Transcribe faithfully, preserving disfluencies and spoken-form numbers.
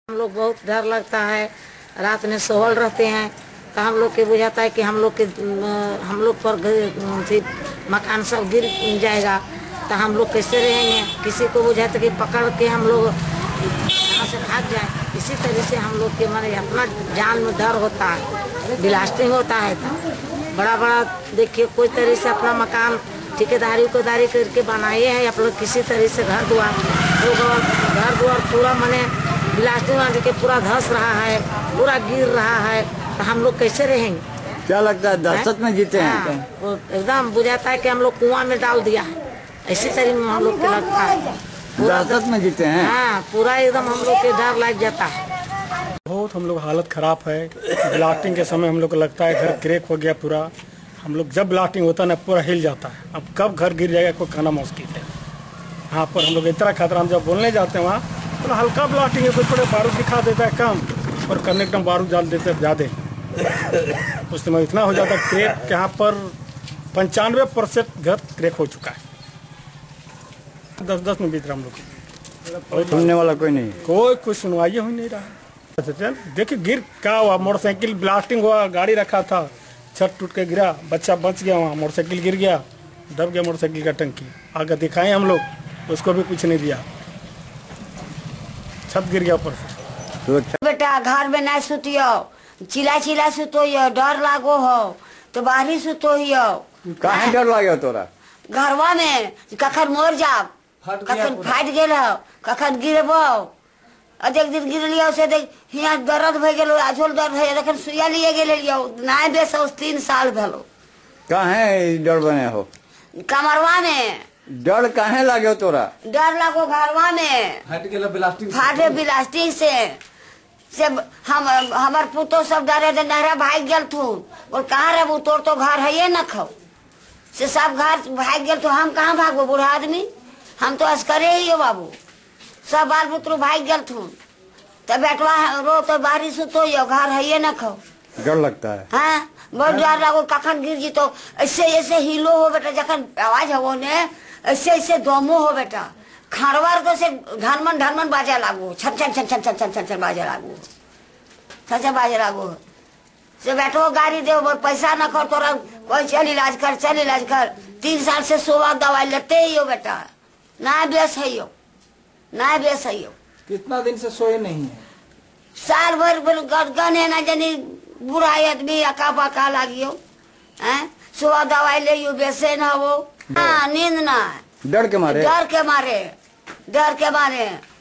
हम लोग बहुत डर लगता है, रात में सोवल रहते हैं तो हम लोग के बुझाता है कि हम लोग के हम लोग पर मकान सब गिर जाएगा तो हम लोग कैसे रहेंगे। किसी को बुझाता कि पकड़ के हम लोग यहाँ से भाग जाए। इसी तरह से हम लोग के माने अपना जान में डर होता है, ब्लास्टिंग होता है तो बड़ा बड़ा देखिए कोई तरह से अपना मकान ठेकेदारी उकेदारी करके बनाए हैं आप लोग। किसी तरह से घर द्वार घर द्वार पूरा मने ब्लास्टिंग के पूरा धस रहा है, पूरा गिर रहा है तो हम लोग कैसे रहेंगे। क्या लगता है दहशत में जीते हैं? हाँ, एकदम बुझाता है कि हम लोग कुआं में डाल दिया है, इसी तरह में हम लोग के लगता है। दहशत में जीते हैं। हाँ, पूरा एकदम हम लोग के डर लग जाता है। बहुत हम लोग हालत खराब है। ब्लास्टिंग के समय हम लोग को लगता है घर क्रैक हो गया पूरा। हम लोग जब ब्लास्टिंग होता है ना पूरा हिल जाता है। अब कब घर गिर जाएगा कोई कहना मुश्किल है। यहाँ पर हम लोग इतना खतरा, हम जब बोलने जाते हैं वहाँ तो हल्का ब्लास्टिंग है, कोई थोड़े बारूद दिखा देता है कम और करने एकदम बारूद डाल देते हैं ज़्यादा। उस समय इतना हो जाता है क्रैक, यहाँ पर पंचानवे परसेंट घर क्रैक हो चुका है। दस दस में बीत रहा हम लोग, सुनने वाला कोई नहीं, कोई कुछ सुनवाई हो नहीं रहा। देखिए गिर क्या हुआ, मोटरसाइकिल ब्लास्टिंग हुआ, गाड़ी रखा था छत टूट के गिरा, बच्चा बच गया, वहाँ मोटरसाइकिल गिर गया, दब गया मोटरसाइकिल का टंकी। आगे दिखाए हम लोग, उसको भी कुछ नहीं दिया, छत गिर गया ऊपर से। बेटा घर में नहीं सुतियो, चिल्ला चिल्ला सुतो, डर लागो हो तो बाहरी सुतो हियो। काहे डर लागे तोरा? घरवा में कखन मर जाब, कखन फाट गेल हो, कखन गिरबो। एक दिन गिर लिया से देख यहाँ दर्द भे गेलो, आझोल दर्द है, देखन सुइया लिए गेल लियो, नाय बेसो तीन साल भेलो। काहे डर बने हो? कमरवा में डर काहे लागे तोरा? डर लागो घरवा में फाट गेल ब्लास्टिंग फाटे ब्लास्टिंग से से हम हमार पुतो सब डरे दे नहरा भाग गेल थू। बोल कहाँ रहबू, तोर तो घर है ये न खो से सब घर भाग गेल तो हम कहाँ भागबो, बूढ़ा आदमी हम तो अस्करे ही हो बाबू। सब बाल पुत्र भाग गेल थू तो बेटवा रो तो बारिश तो यो घर है ये न खो। डर लगता है। हाँ बहुत डर लागो, कखन गिर जी तो ऐसे ऐसे हिलो हो बेटा, जखन आवाज हो ने ऐसे ऐसे दमो हो बेटा, खारवार तो से धनमन धनमन बाजा लागो, छन छन छन छन छन छन छन छन बाजा लागो, छन छन बाजा लागो से बैठो गाड़ी दे, पैसा न कर तोरा कोई चल इलाज कर, चल इलाज कर। तीन साल से सोवा दवाई लेते ही हो बेटा, ना बेस है यो, ना बेस है यो। कितना दिन से सोए नहीं है? साल भर गन है ना, जनी बुरा आदमी अका बका लागियो, हैं सोवा दवाई ले यो, बेसे न हो। हाँ नींद ना, डर के मारे, डर के मारे, डर के मारे